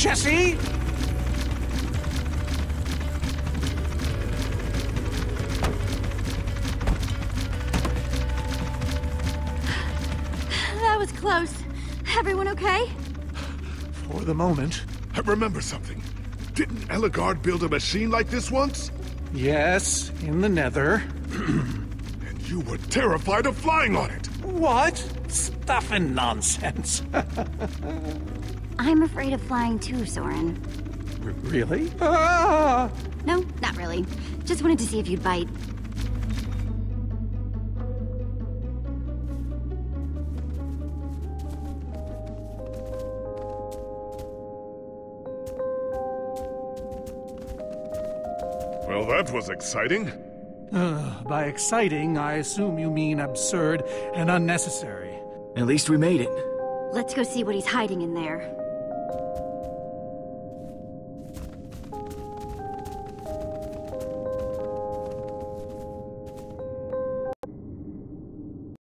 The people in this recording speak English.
Jesse? That was close. Everyone okay? For the moment. I remember something. Didn't Ellegaard build a machine like this once? Yes, in the Nether. And you were terrified of flying on it! What? Stuff and nonsense. I'm afraid of flying too, Soren. Really? Ah! No, not really. Just wanted to see if you'd bite. Well, that was exciting. By exciting, I assume you mean absurd and unnecessary. At least we made it. Let's go see what he's hiding in there.